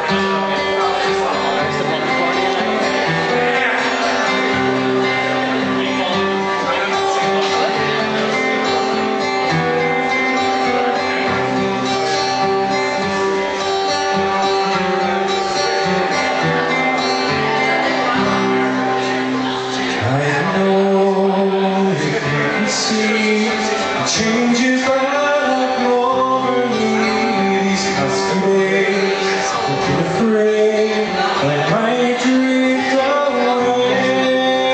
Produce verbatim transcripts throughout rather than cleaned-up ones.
Changes that over me, these custom days, looking afraid, I might drift away.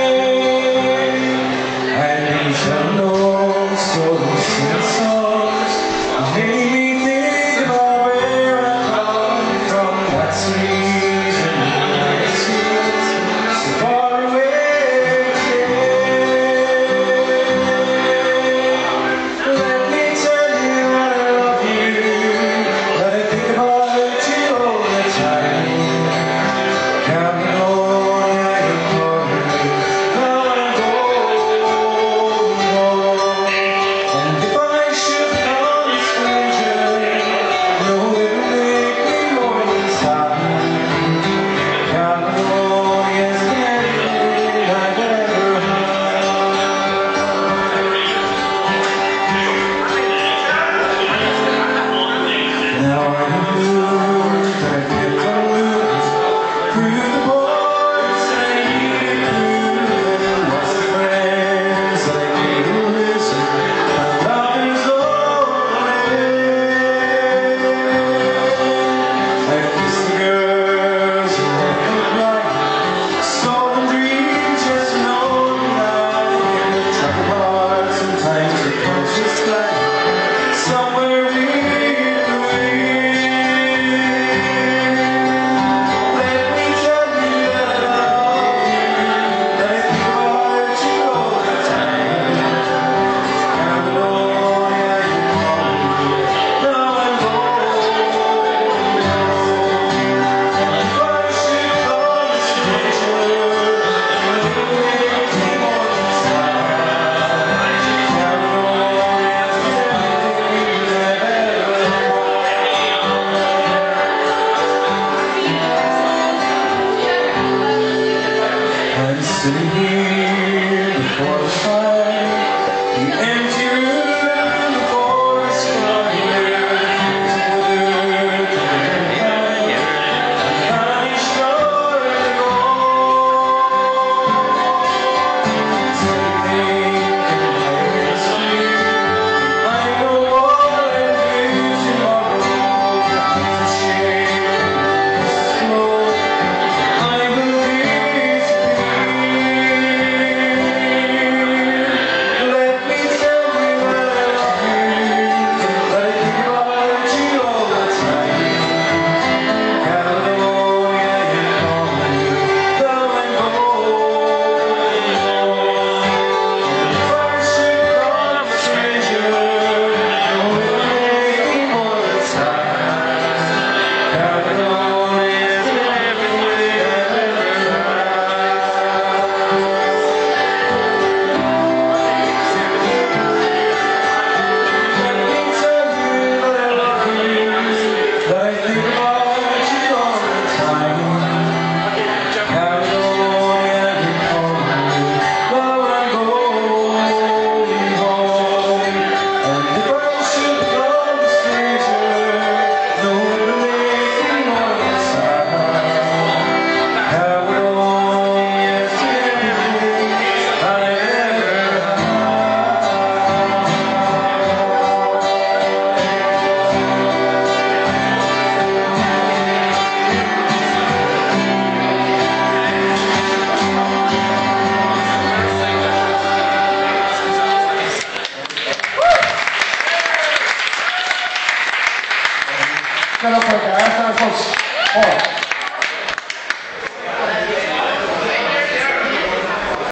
I shall know stories and songs, make me think about where I come from. That's the reason I sit so far away. Sitting here before the fire, the empty room, the forest fire, I'm sure to go. Something can me. I know what I do tomorrow. The shape is slow. I believe. Stand up for Gareth, and of course, all.